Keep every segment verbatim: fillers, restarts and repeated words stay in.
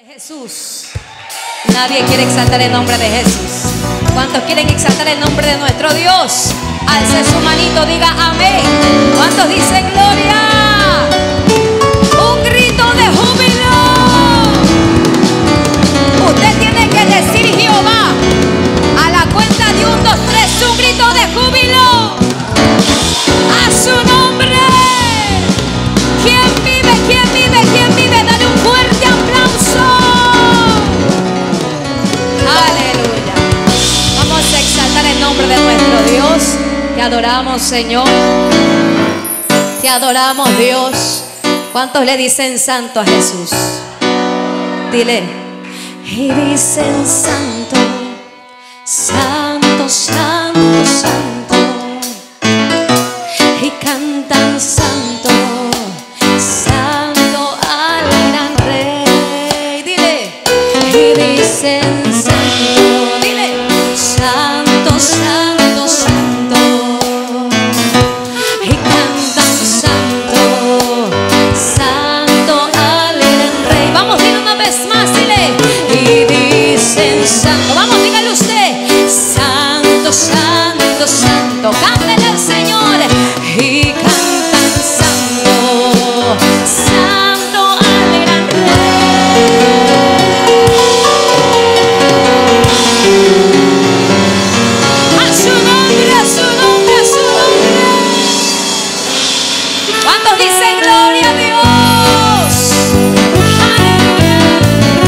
Jesús. Nadie quiere exaltar el nombre de Jesús. ¿Cuántos quieren exaltar el nombre de nuestro Dios? Alce su manito, diga amén. ¿Cuántos dicen gloria? Un grito de júbilo. Usted tiene que decir Jehová. A la cuenta de un, dos, tres, un grito de júbilo. A su nombre. ¿Quién vive? ¿Quién vive? ¿Quién vive? Dale un fuerte aplauso. Aleluya. Vamos a exaltar el nombre de nuestro Dios. Te adoramos, Señor. Te adoramos, Dios. ¿Cuántos le dicen santo a Jesús? Dile. Y dicen santo, santo, santo, santo. Y cantan santo, santo al gran rey. Dile. Y dicen santo, dile. Santo, santo, santo. Y cantan santo, santo al gran rey. Vamos, dile una vez más, dile. Y dicen santo. Vamos, dígale usted. Santo, santo, santo. Cántale al Señor. Y cantan santo, santo al gran rey. A su nombre, a su nombre, a su nombre. ¿Cuántos dicen gloria a Dios? Aleluya.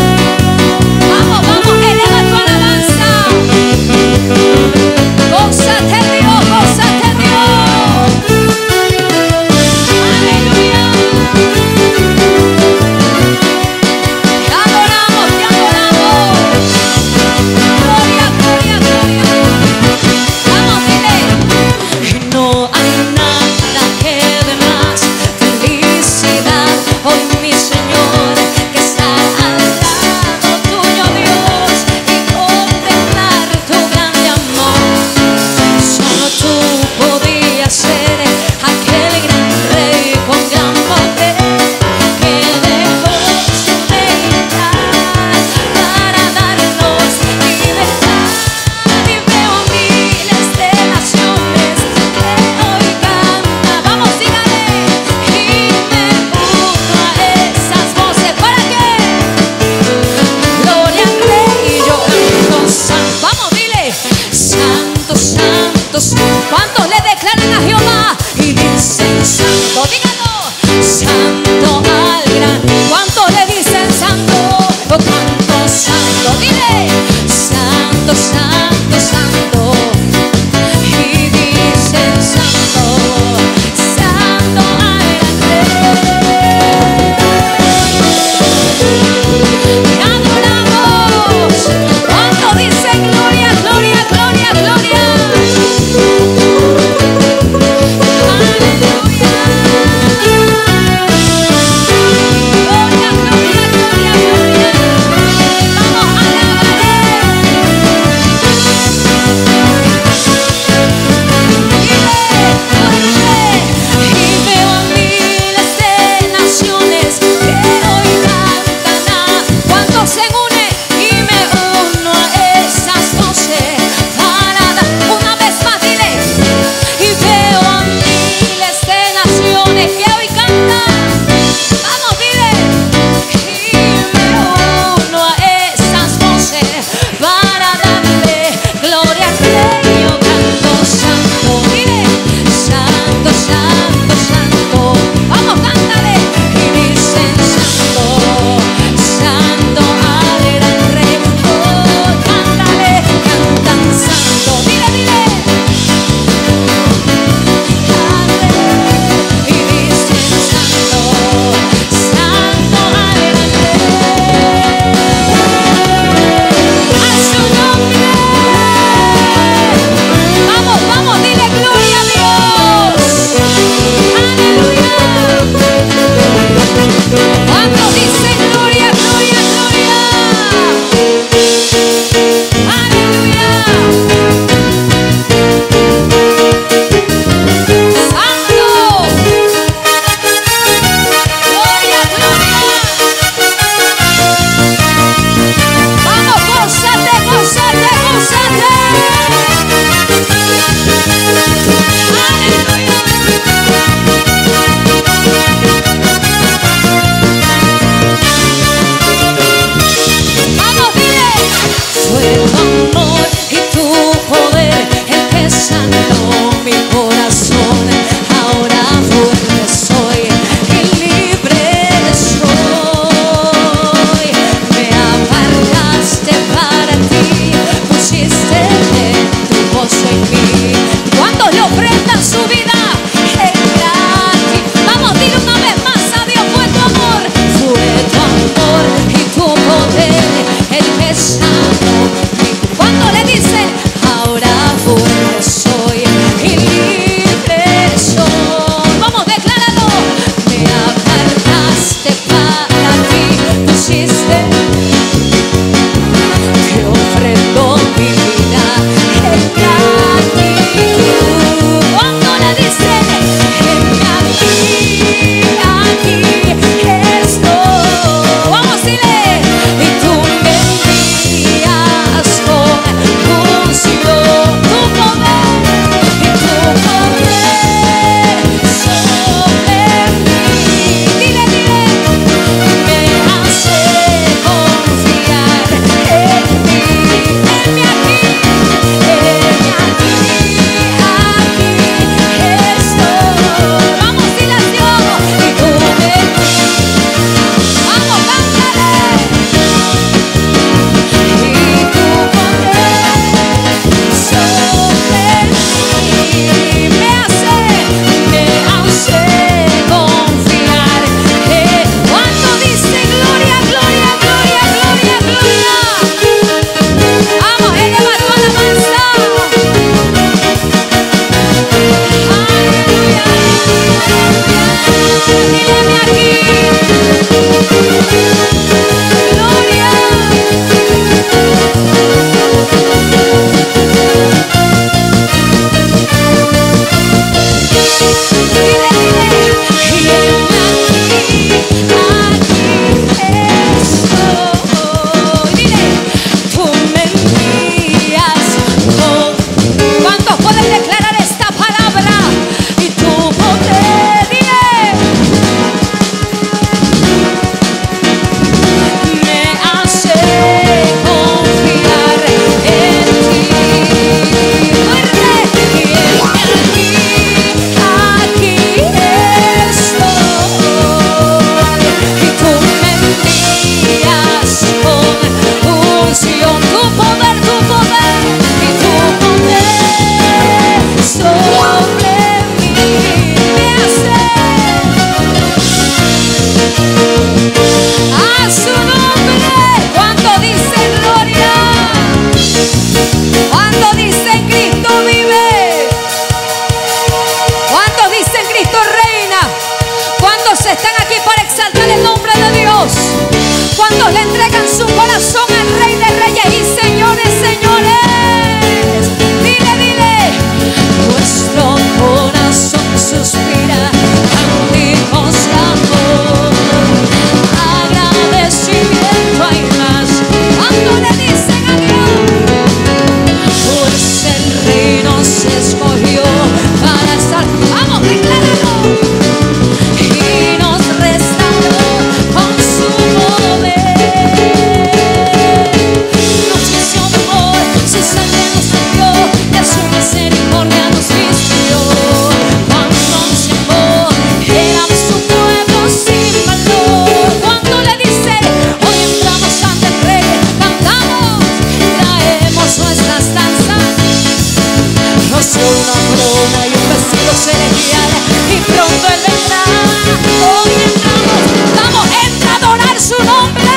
corazón al Rey de Reyes y Señores, señores. Dile, dile. Nuestro corazón suspira, cánticos de amor, agradecimiento hay más. Cuando le dicen adiós, pues el Rey nos escogió para estar. Vamos, decláralo. Y nos restauró con su poder. Nos hizo amor, su sangre nos limpió, de su misericordia nos vistió. Cuando nos llamó, éramos su pueblo sin valor. Cuando le dice, hoy entramos ante el Rey, cantamos, traemos nuestras danzas. Nos dio una corona y un vestido celestial, y pronto Él vendrá. Hoy entramos, vamos, entra a adorar su nombre,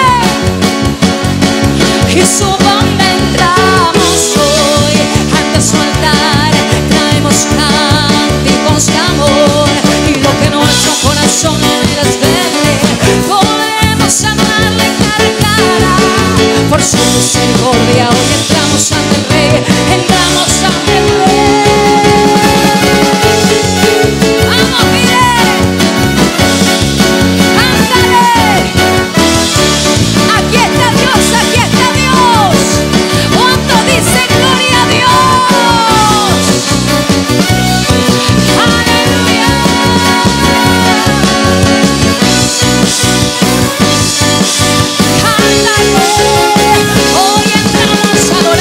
y su nombre entramos hoy ante su altar. Traemos cánticos de amor, y lo que nuestro corazón no es verle, podemos amarle cara a cara. Por su misericordia hoy entramos ante el Rey, entramos ante el Rey. Vamos, mire, cántale. Aquí está Dios, aquí está Dios. ¿Cuánto dice gloria a Dios? Aleluya. Cántale. Hoy entramos a adorar.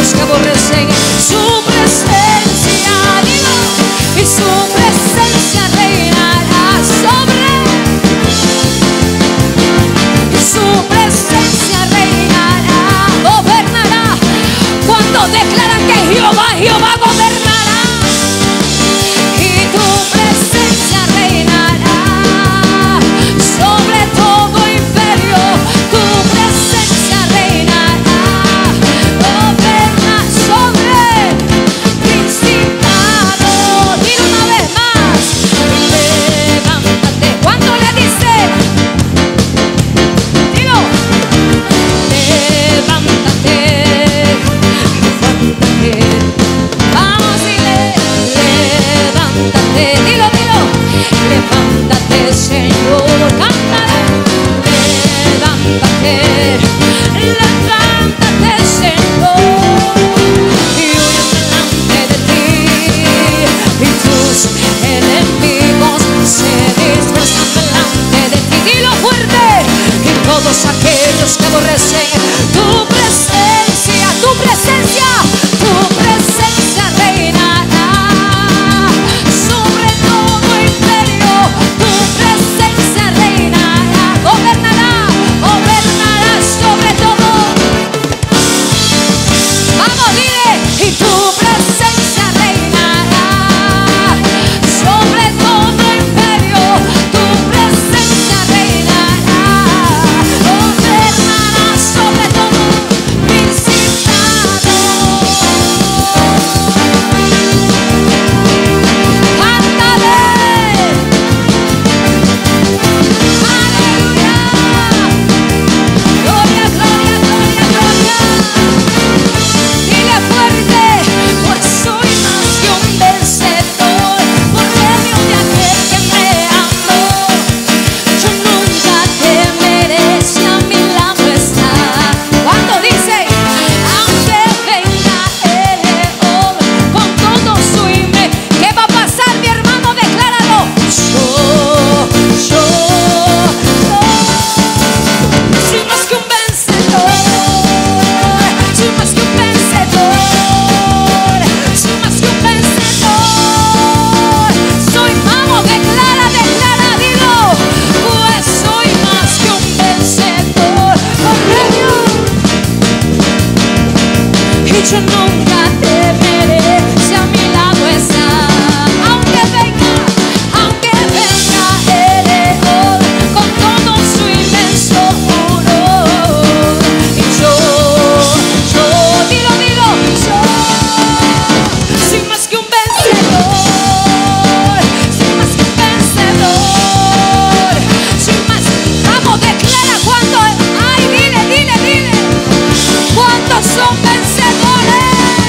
aquellos que aborrecen su presencia. Digo, y su presencia reinará sobre. Y su presencia reinará, gobernará. Cuando declaran que Jehová, Jehová gobernará. Y tu presencia reinará sobre todo imperio. Tu presencia reinará, goberna sobre principado. Dile una vez más, levántate. ¿Cuándo le dice? Dilo, levántate, levántate. Vamos, dile, levántate. Dilo, dilo, levántate, Señor. Cántale, levántate, levántate, Señor. Y huye delante de ti, y tus enemigos se dispersan delante de ti. Dilo fuerte, y todos aquellos que aborrecen tu presencia, tu presencia, tu presencia reinará sobre todo imperio. Tu presencia reinará, gobernará, gobernará sobre todo. Vamos, dile, y tu presencia reinará sobre todo imperio. Tu presencia reinará, gobernará sobre todo principado. Cántale, aleluya, gloria, gloria, gloria, gloria. Dile fuerte, pues soy más que un vencedor por medio de aquel que me amó. Yo nunca temeré si a mi lado está. Cuando dice, aunque venga el león con todo su ime, ¿qué va a pasar, mi hermano? Decláralo. Yo, yo, yo soy más que un vencedor. Soy más que un vencedor. Soy más que un vencedor. Soy, vamos, declara, declara, dilo. Pues soy más que un vencedor por medio. Y yo nunca temeré si a mi lado está. Aunque venga, aunque venga el león con todo su inmenso furor. Y yo, yo, dilo, dilo, yo soy más que un vencedor. Soy más que un vencedor. Soy más, vamos, declara cuando, ay, dile, dile, dile. ¿Cuántos son vencedores?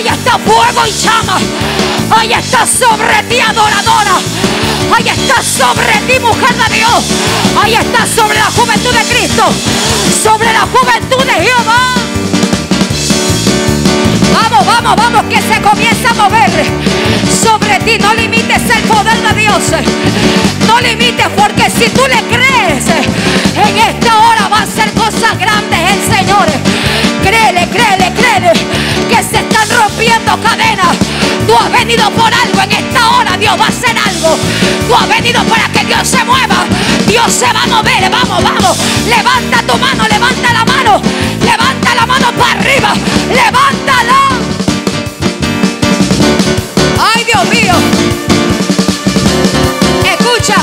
Ahí está fuego y llama. Ahí está sobre ti, adoradora. Ahí está sobre ti, mujer de Dios. Ahí está sobre la juventud de Cristo, sobre la juventud de Jehová. Vamos, vamos, vamos, que se comienza a mover sobre ti. No limites el poder de Dios. No limites, porque si tú le crees, en esta hora va a hacer cosas grandes el Señor. Créele, créele, créele, que se están rompiendo cadenas. Tú has venido por algo en esta hora. Dios va a hacer algo. Tú has venido para que Dios se mueva. Dios se va a mover. Vamos, vamos. Levanta tu mano, levanta la mano. Levanta la mano para arriba. Levántala. Ay, Dios mío. Escucha.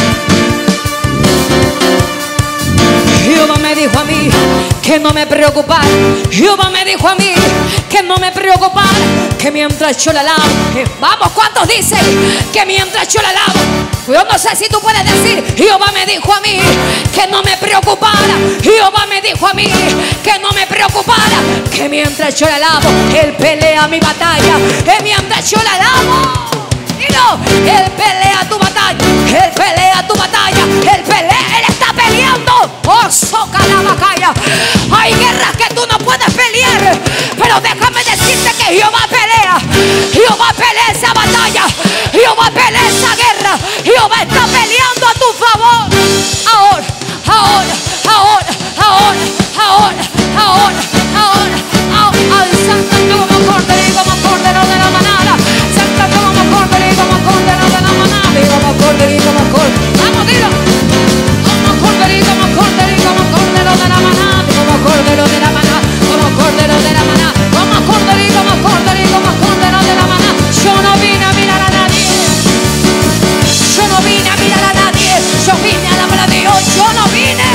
Jehová me dijo a mí que no me preocupara. Jehová me dijo a mí que no me preocupara, que mientras yo la lavo, vamos, ¿cuántos dicen que mientras yo la lavo? Yo no sé si tú puedes decir, Jehová me dijo a mí que no me preocupara. Jehová me dijo a mí que no me preocupara, que mientras yo la lavo, Él pelea mi batalla. Que mientras yo la lavo, y no, Él pelea tu batalla. Él pelea tu batalla. Él pelea, Él está peleando. Oh, soca la batalla. Hay guerras que tú no puedes pelear, pero déjame decirte que Jehová pelea. Jehová pelea esa batalla. Jehová pelea esa guerra. Jehová está peleando a tu favor. Ahora, ahora, ahora, ahora, ahora, ahora, ahora, ahora. Al santo como cordero y como cordero de la manada. Santo como cordero y como cordero de la manada. Y como cordero y como cordero. Vamos, dilo. Como cordero y como cordero y como cordero de la manada. Como cordero de la manada. Como cordero de la manada. Como cordero y como cordero y como cordero de la manada. Yo no vine a mirar a nadie. Yo no vine a mirar a nadie. Yo vine a la palabra de Dios. Yo no vine.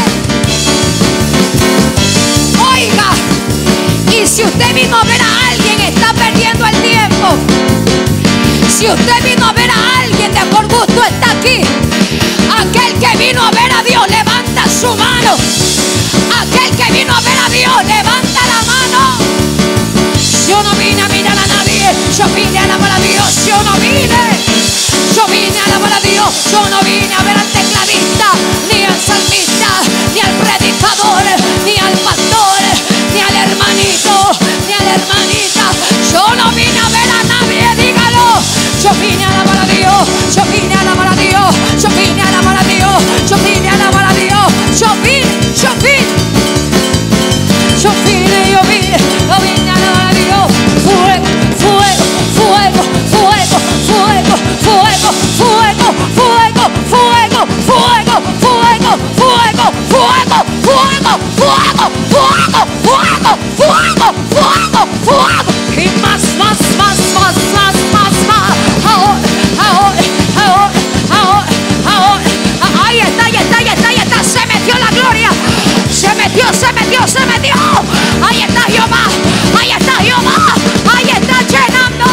Oiga. Y si usted vino a ver a alguien, está perdiendo el tiempo. Si usted vino a ver a alguien de por gusto, está aquí. Aquel que vino a ver a Dios, levanta su mano. Aquel que vino a ver a Dios, levanta la mano. Yo no vine a mirar a nadie. Yo vine a alabar a Dios. Yo no vine. Yo vine a alabar a Dios. Yo no vine a ver al tecladista, ni al salmista, ni al predicador, ni al pastor, ni al hermanito, ni a la hermanita. Yo no vine a ver a nadie, dígalo. Yo vine a alabar a Dios. Yo vine a alabar a Dios. Yo vine a alabar a Dios. Yo vine a alabar a Dios. Yo vine, yo vine. Yo vine, yo vine. Yo vine a alabar a Dios. Fuego, fuego, fuego, fuego, fuego, fuego, fuego, fuego, fuego, fuego, fuego, fuego, fuego, fuego, fuego, fuego, fuego, fuego, fuego, fuego. Y más, más, más, más, más, más, más. Ahora, ahora, ahora, ahora, ahora. Ahí está, ahí está, ahí está, ahí está. Se metió la gloria. Se metió, se metió, se metió. Ahí está Jehová. Ahí está Jehová. Ahí está llenando.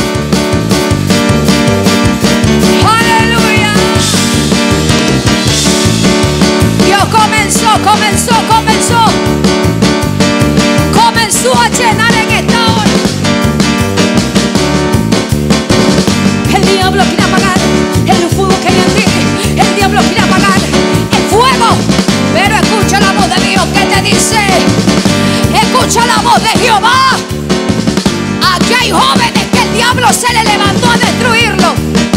Aleluya. Dios comenzó, comenzó, comenzó. Comenzó a llenar en esta hora. El diablo quiere apagar el fuego que hay en ti. El diablo quiere apagar el fuego. Pero escucha la voz de Dios que te dice. Escucha la voz de Jehová. Aquí hay jóvenes que el diablo se le levantó a destruirlo.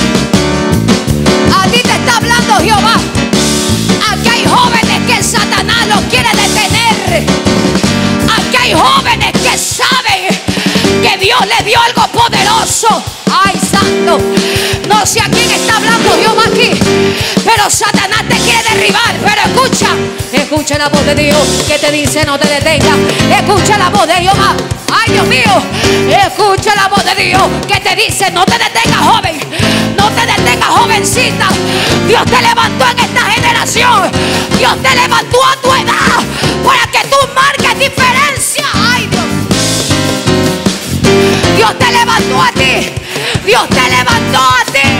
A ti te está hablando Jehová. Aquí hay jóvenes que Satanás los quiere detener. Aquí hay jóvenes que saben que Dios le dio algo poderoso. Ay, santo. No sé a quién está hablando Jehová aquí, pero Satanás te quiere derribar. Pero escucha, escucha la voz de Dios que te dice no te detengas. Escucha la voz de Jehová. Ay, Dios mío. Escucha la voz de Dios que te dice no te detengas, joven. No te detengas, jovencita. Dios te levantó en esta generación. Dios te levantó a tu edad para que tú marques diferencia. Ay, Dios. Dios te levantó a ti. Dios te levantó a ti.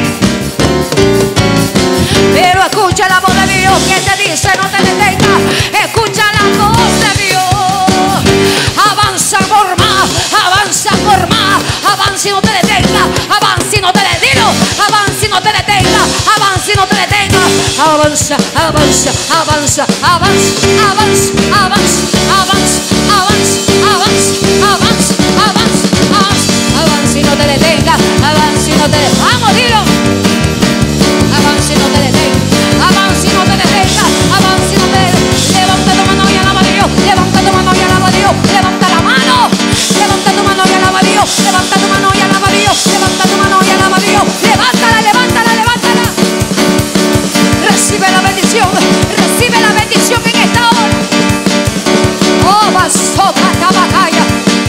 Pero escucha la voz de Dios que te dice no te detengas. Escucha la voz de Dios. Avanza por más, avanza por más, avanza y no te detenga, avanza y no te detenga, avanza y no te detenga, avanza y no te detenga, avanza, avanza, avanza, avanza, avanza, avanza, avanza, avanza, avanza, avanza, avanza, avanza, avanza y no te detenga, avanza y no te detenga, vamos, dilo, avanza y no te detenga, avanza y no te detenga, avanza y no te detenga, levanta tu mano y alaba a Dios, levanta tu mano y alaba a Dios, levanta la mano, levanta tu mano y alaba a Dios, levanta tu mano y alaba a Dios, levanta tu mano y alaba a Dios, levántala, levántala, levántala, recibe la bendición, recibe la bendición en esta hora. Oh, basoka tabacaya,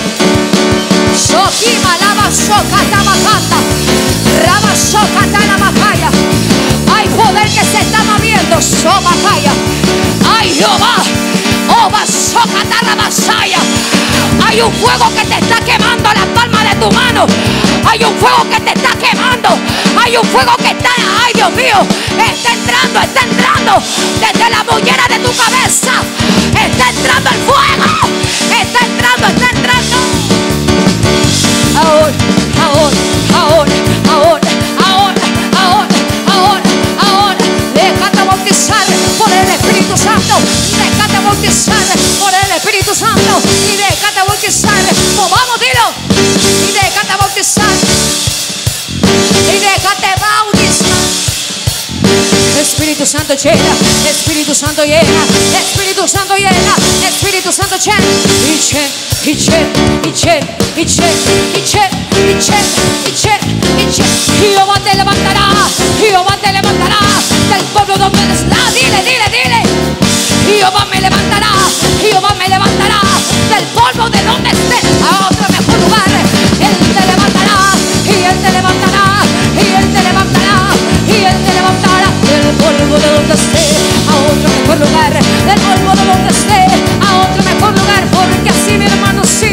shokima lava soka tabacanda, raba soka talabacaya. Hay poder que se está moviendo, sobacaya. Ay, Jehová, oh, basoka talabasaya. Hay un fuego que te está quemando la palma de tu mano. Hay un fuego que te está quemando. Hay un fuego que está, ay Dios mío, está entrando, está entrando desde la mollera de tu cabeza. Está entrando el fuego. Está entrando, está entrando. Ahora, ahora, ahora, ahora, ahora, ahora, ahora, ahora. Déjate bautizar por el Espíritu Santo. Déjate bautizar por el Espíritu Santo. Y déjate bautizar. Oh, vamos, dilo. Y déjate bautizar. Y déjate bautizar. Espíritu Santo llena, Espíritu Santo llena, Espíritu Santo llena, Espíritu Santo llena. Y llena, y llena, y llena, y llena, y llena, y llena, y llena, y llena. Jehová te levantará, Jehová te levantará del pueblo donde está. Dile, dile, dile. Jehová me levantará, Jehová me levantará del polvo de donde esté a otro mejor lugar. Él te levantará, y Él te levantará, y Él te levantará, y Él te levantará del polvo de donde esté a otro mejor lugar, del polvo de donde esté a otro mejor lugar, porque así mi hermano sí,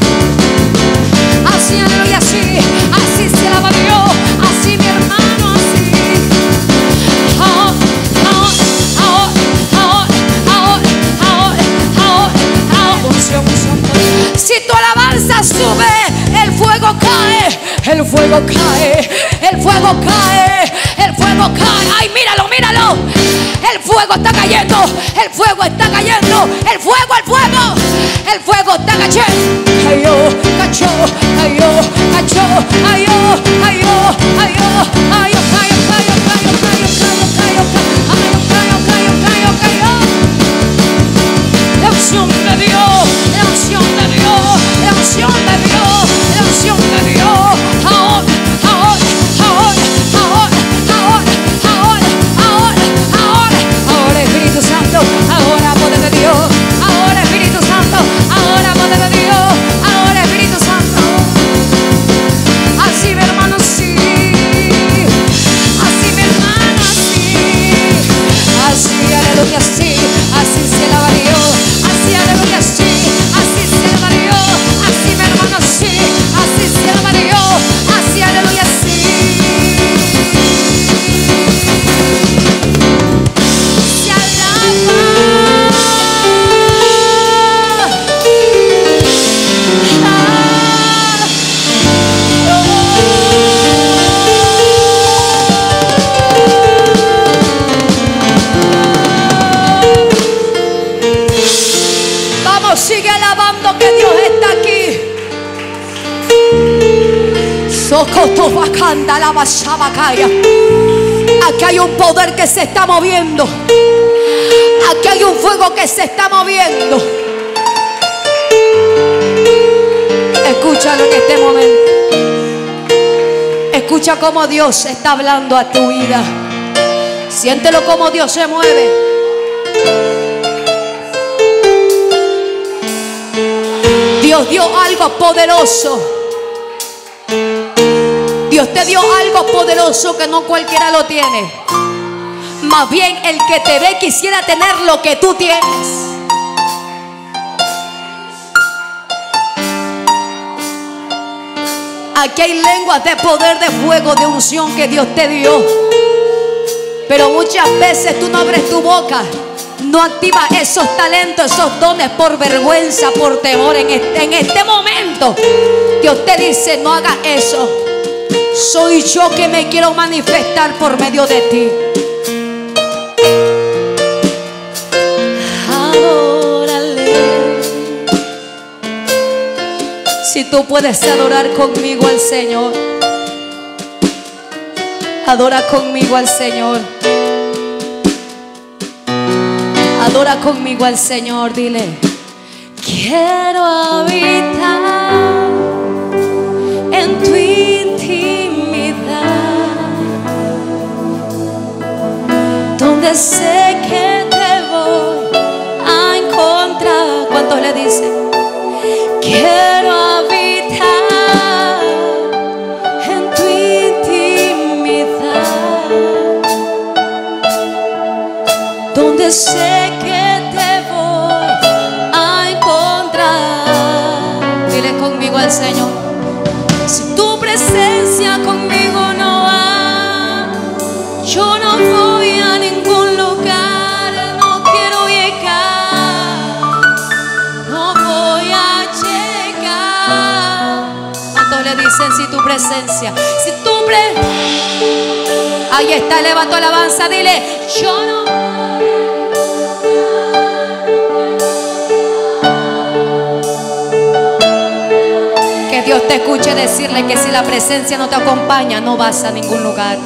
así aleluya sí, así se alaba Dios, así mi hermano así. Ahora, ahora, ahora, ahora, ahora, ahora, ahora, unción, unción. Si tu alabanza sube, el fuego cae, el fuego cae, el fuego cae, el fuego cae. Ay, míralo, míralo. El fuego está cayendo, el fuego está cayendo, el fuego, el fuego, el fuego está cayendo. Ay, yo, cayó, ay, yo, cayó, ay, yo, ay, yo, ay, yo, ay, yo, cayó, cayó, cayó, cayó, cayó, cayó, cayó, cayó, cayó. La unción de Dios, la unción de Dios, la unción de Dios, la unción de Dios. Ahora, ahora, ahora, ahora, ahora, ahora, ahora, ahora, ahora, Espíritu Santo, ahora poder de Dios, ahora Espíritu Santo, ahora poder de Dios, ahora Espíritu Santo. Así mi hermano sí, así mi hermano sí, así aleluya sí, así se alaba Dios, así aleluya sí, así se alaba Dios, así mi hermano sí, así se alaba Dios, así aleluya sí. Se alaba. Vamos, sigue alabando que Dios está aquí. Socoto bacanda la basabacaya. Aquí hay un poder que se está moviendo. Aquí hay un fuego que se está moviendo. Escúchalo en este momento. Escucha cómo Dios está hablando a tu vida. Siéntelo como Dios se mueve. Dios dio algo poderoso. Dios te dio algo poderoso que no cualquiera lo tiene. Más bien el que te ve quisiera tener lo que tú tienes. Aquí hay lenguas de poder, de fuego, de unción que Dios te dio. Pero muchas veces tú no abres tu boca. no activa esos talentos, esos dones por vergüenza, por temor. En este, en este momento Dios te dice: no hagas eso. Soy yo que me quiero manifestar por medio de ti. Adórale. Si tú puedes adorar conmigo al Señor, adora conmigo al Señor. Adora conmigo al Señor, dile: quiero habitar en tu intimidad, donde sé que te voy a encontrar. ¿Cuántos le dicen? Quiero habitar en tu intimidad, donde sé que te voy a encontrar. Dile conmigo al Señor: si tu presencia conmigo no va, yo no voy a ningún lugar, no quiero llegar, no voy a llegar. ¿Cuántos le dicen si tu presencia? Si tu presencia, ahí está, eleva tu alabanza, dile: yo no. Que Dios te escuche decirle que si la presencia no te acompaña, no vas a ningún lugar.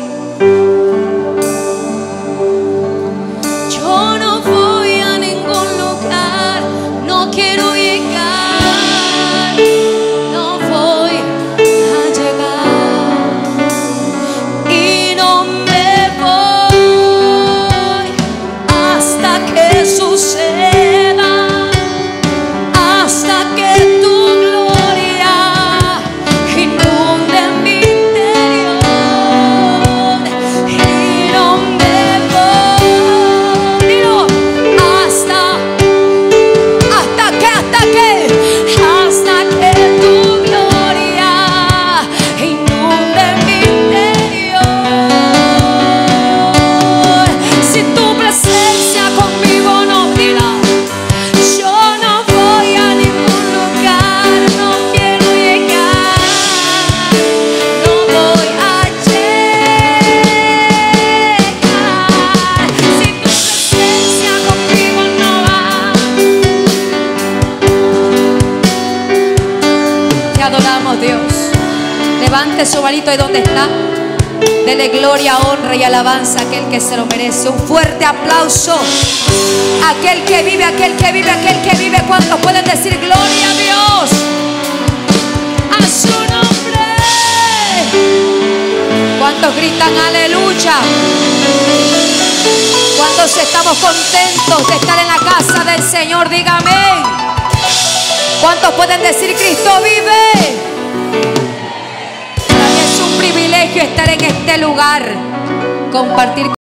Yo no voy a ningún lugar, no quiero llegar, no voy a llegar, y no me voy hasta que suceda, hasta que tu gloria inunde mi interior, y no me voy, dilo, hasta, hasta que, hasta que, hasta que tu gloria inunde mi interior. Si tu presencia conmigo no, dilo, yo no voy a ningún lugar, no quiero llegar, no voy a llegar. Si tu presencia conmigo no va. Te adoramos, Dios. Levante su manito ahí donde está. Dele gloria, honra y alabanza a aquel que se lo merece. Un fuerte aplauso a aquel que vive, aquel que vive, aquel que vive. ¿Cuántos pueden decir gloria a Dios? A su nombre. ¿Cuántos gritan aleluya? ¿Cuántos estamos contentos de estar en la casa del Señor? Dígame. ¿Cuántos pueden decir Cristo vive? Para mí es un privilegio estar en este lugar, compartir